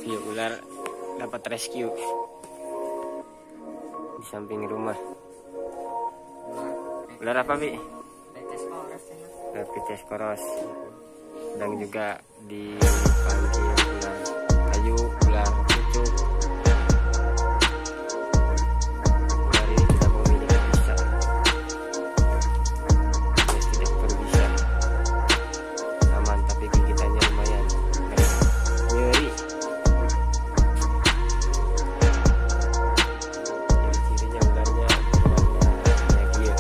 View ular dapat rescue di samping rumah. Ular apa, Bi? Pites koros. Dan juga dipanggil ular kayu, ular pucuk. Ular ini tidak memiliki bisa, tidak berbisa, aman, tapi gigitannya lumayan nyeri. Ciri-cirinya ularnya berwarna gil,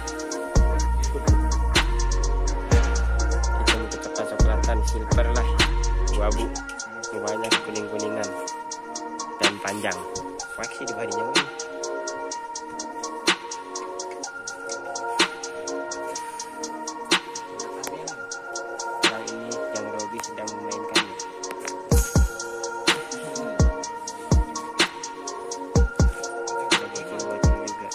hitam kecoklatan, silver lah, abu-abu, banyak kuning-kuningan dan panjang. Wah sih di barinya ini. Sekarang ini yang Robi sedang memainkan. Juga.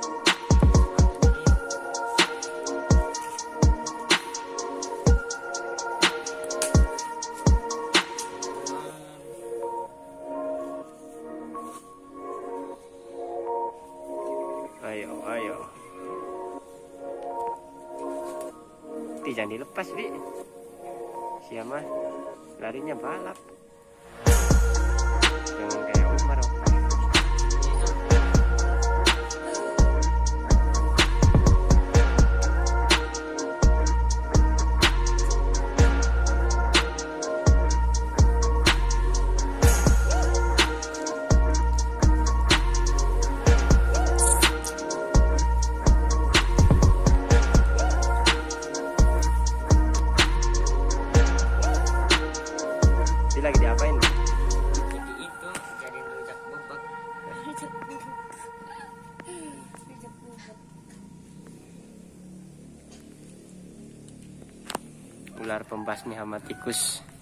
Ayo. Jangan dilepas, Bi. Siapa larinya balap. Jangan kayak Umar. Dia lagi diapain? Itu jadi rujak bubek. Ular pembasmi hama tikus.